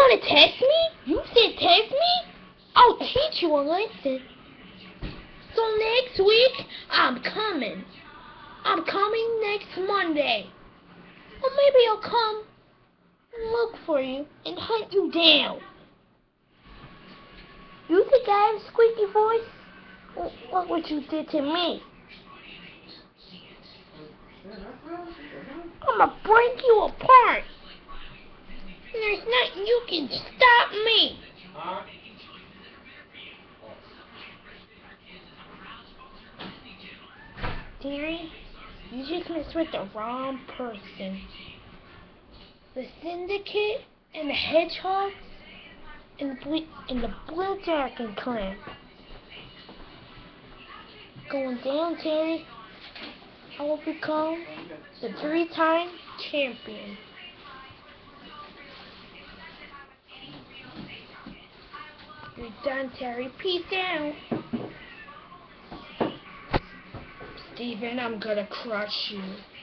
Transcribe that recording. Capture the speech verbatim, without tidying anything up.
gonna test me? You said test me? I'll teach you a lesson. So next week, I'm coming. I'm coming next Monday. Or maybe I'll come and look for you and hunt you down. You think I have a squeaky voice? Well, look what you did to me. I'm gonna break you apart. And there's nothing you can stop me. Terry, you just messed with the wrong person. The Syndicate and the Hedgehogs and the Blue, and the Blue Dragon Clan. Going down, Terry. I will become the three-time champion. You're done, Terry. Peace out. Steven, I'm gonna crush you.